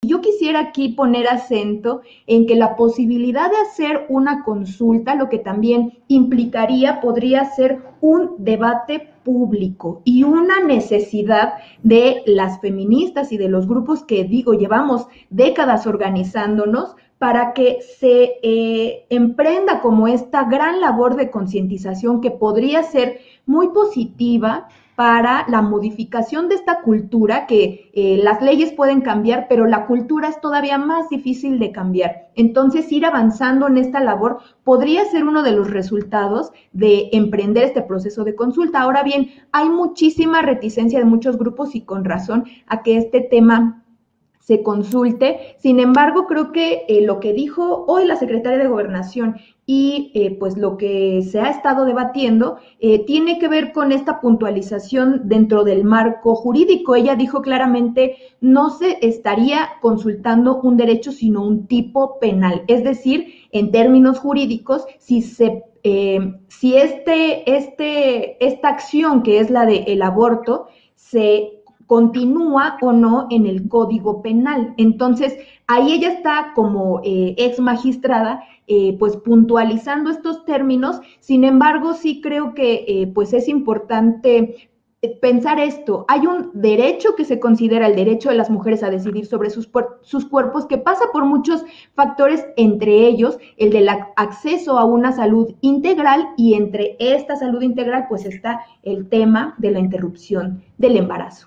Yo quisiera aquí poner acento en que la posibilidad de hacer una consulta, lo que también implicaría, podría ser un debate público y una necesidad de las feministas y de los grupos que digo, llevamos décadas organizándonos para que se emprenda como esta gran labor de concientización que podría ser muy positiva para la modificación de esta cultura, que las leyes pueden cambiar, pero la cultura es todavía más difícil de cambiar. Entonces, ir avanzando en esta labor podría ser uno de los resultados de emprender este proceso de consulta. Ahora bien, hay muchísima reticencia de muchos grupos y con razón a que este tema se consulte. Sin embargo, creo que lo que dijo hoy la secretaria de Gobernación y pues lo que se ha estado debatiendo tiene que ver con esta puntualización dentro del marco jurídico. Ella dijo claramente, no se estaría consultando un derecho, sino un tipo penal. Es decir, en términos jurídicos, si esta acción que es la del aborto se continúa o no en el Código Penal. Entonces, ahí ella está como ex magistrada, pues puntualizando estos términos. Sin embargo, sí creo que pues es importante pensar esto. Hay un derecho que se considera el derecho de las mujeres a decidir sobre sus cuerpos, que pasa por muchos factores, entre ellos el del acceso a una salud integral, y entre esta salud integral pues está el tema de la interrupción del embarazo.